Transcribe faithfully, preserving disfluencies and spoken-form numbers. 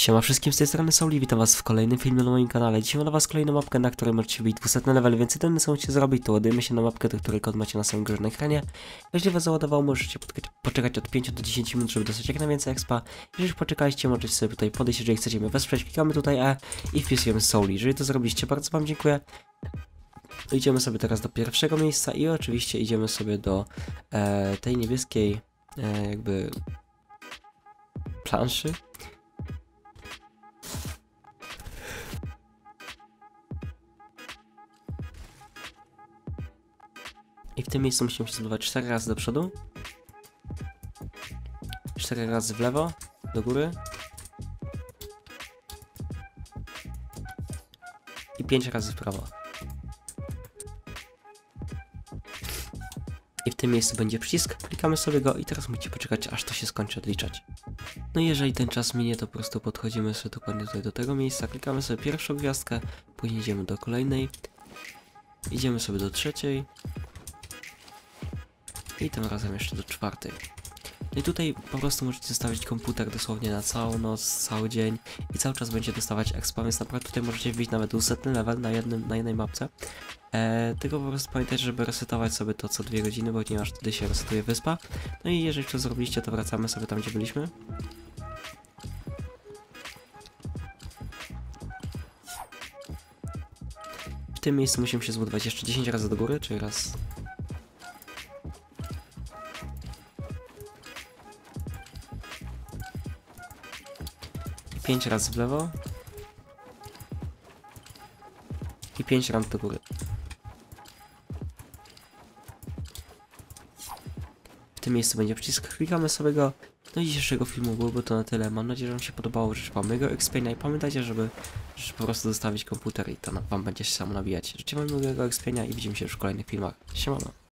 Siema wszystkim, z tej strony Souli, witam was w kolejnym filmie na moim kanale. Dzisiaj mam dla was kolejną mapkę, na której możecie być dwieście level, więc jedyne co musicie zrobić, to ładujemy się na mapkę, do której kod macie na samym górze na ekranie. Jeżeli was załadowało, możecie poczekać od pięciu do dziesięciu minut, żeby dostać jak najwięcej expa. Jeżeli poczekaliście, możecie sobie tutaj podejść, jeżeli chcecie mnie wesprzeć, klikamy tutaj E i wpisujemy Souli. Jeżeli to zrobiliście, bardzo wam dziękuję. Idziemy sobie teraz do pierwszego miejsca i oczywiście idziemy sobie do e, tej niebieskiej e, jakby planszy. I w tym miejscu musimy się zbudować cztery razy do przodu, cztery razy w lewo, do góry i pięć razy w prawo. I w tym miejscu będzie przycisk, klikamy sobie go i teraz musicie poczekać, aż to się skończy odliczać. No i jeżeli ten czas minie, to po prostu podchodzimy sobie dokładnie tutaj do tego miejsca, klikamy sobie pierwszą gwiazdkę, później idziemy do kolejnej, idziemy sobie do trzeciej i tym razem jeszcze do czwartej. No i tutaj po prostu możecie zostawić komputer dosłownie na całą noc, cały dzień i cały czas będziecie dostawać expa, więc naprawdę tutaj możecie wbić nawet dwieście level na, jednym, na jednej mapce. Eee, tylko po prostu pamiętajcie, żeby resetować sobie to co dwie godziny, ponieważ wtedy się resetuje wyspa. No i jeżeli to zrobiliście, to wracamy sobie tam, gdzie byliśmy. W tym miejscu musimy się zbudować jeszcze dziesięć razy do góry, czyli raz... pięć razy w lewo i pięć razy do góry. W tym miejscu będzie przycisk, klikamy sobie go. No i dzisiejszego filmu byłoby to na tyle. Mam nadzieję, że wam się podobało, życzę wam mega expienia i pamiętajcie, żeby, żeby po prostu zostawić komputer i to wam będzie się samo nabijać. Życzę wam miłego expienia i widzimy się już w kolejnych filmach. Siemano.